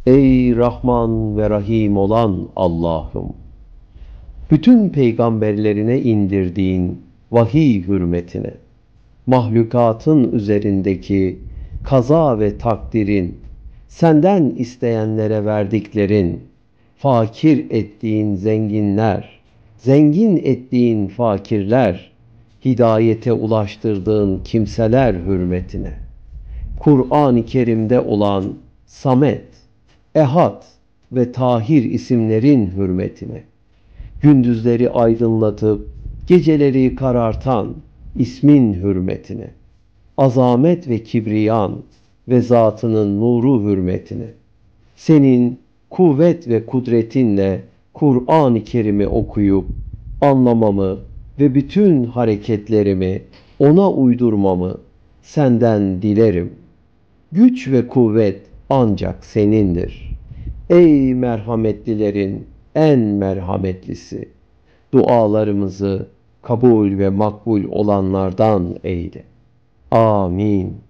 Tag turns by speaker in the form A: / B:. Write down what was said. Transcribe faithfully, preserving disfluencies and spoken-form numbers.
A: Ey Rahman ve Rahim olan Allah'ım! Bütün peygamberlerine indirdiğin vahiy hürmetine, mahlukatın üzerindeki kaza ve takdirin, senden isteyenlere verdiklerin, fakir ettiğin zenginler, zengin ettiğin fakirler, hidayete ulaştırdığın kimseler hürmetine, Kur'an-ı Kerim'de olan Samet, Ehad ve Tahir isimlerin hürmetine, gündüzleri aydınlatıp geceleri karartan ismin hürmetine, azamet ve kibriyan ve zatının nuru hürmetine, senin kuvvet ve kudretinle Kur'an-ı Kerim'i okuyup anlamamı ve bütün hareketlerimi ona uydurmamı senden dilerim. Güç ve kuvvet ancak senindir. Ey merhametlilerin en merhametlisi, dualarımızı kabul ve makbul olanlardan eyle. Amin.